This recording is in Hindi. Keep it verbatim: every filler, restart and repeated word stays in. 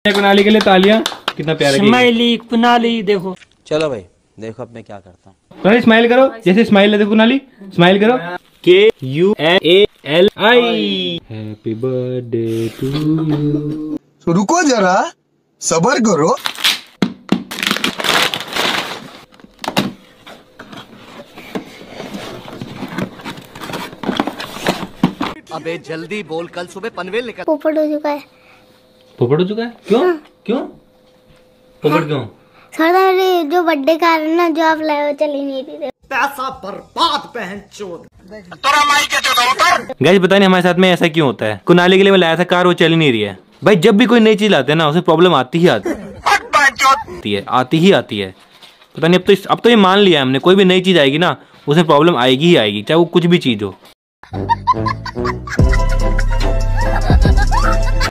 कुनाली के लिए तालियां। कितना प्यारा स्माइली कुनाली। देखो चलो भाई देखो अब मैं क्या करता हूँ। कुनाली स्माइल करो, जैसे स्माइल है देखो कुनाली, स्माइल करो। K U A L I. Happy birthday to you. रुको जरा सबर करो। अबे जल्दी बोल, कल सुबह पनवेल निकल। पोपट हो चुका है। पोपट हो चुका है? क्यों क्यों पोपट क्यों? सर जो बर्थडे कार है ना, जो आप लाए हो चल ही नहीं रही। पैसा बर्बाद पहन चोद। गाइस बताइए हमारे साथ में ऐसा क्यों होता है? कुनाली के लिए मैं लाया था कार, वो चल ही नहीं रही है। भाई जब भी कोई नई चीज लाते हैं ना, उसे प्रॉब्लम आती ही आती है, आती ही आती है। पता नहीं अब तो इस, अब तो ये मान लिया हमने, कोई भी नई चीज आएगी ना उसमें प्रॉब्लम आएगी ही आएगी, चाहे वो कुछ भी चीज हो।